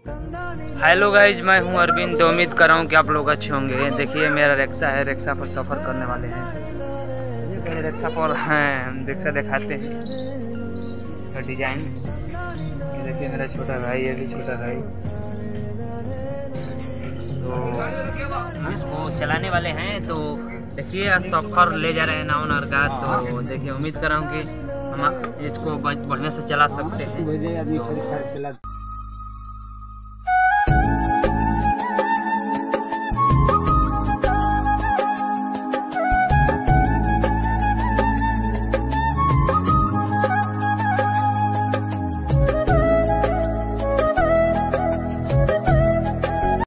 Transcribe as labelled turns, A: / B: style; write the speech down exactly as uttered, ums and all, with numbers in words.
A: Hello guys, मैं हूं अरविंद। तो उम्मीद कर रहा हूं कि आप लोग अच्छे होंगे। देखिए मेरा रिक्शा है, रिक्शा पर सफ़र करने वाले हैं। देखिए रिक्शा पर हैं, रिक्शा दिखाते हैं इसका डिजाइन। ये देखिए मेरा छोटा भाई, ये भी छोटा भाई। तो इसको चलाने वाले हैं। तो देखिए सफ़र ले जा रहे हैं नावनर का। तो देखिए उम्मीद कर रहा हूँ कि हम इसको बढ़िया से चला सकते हैं।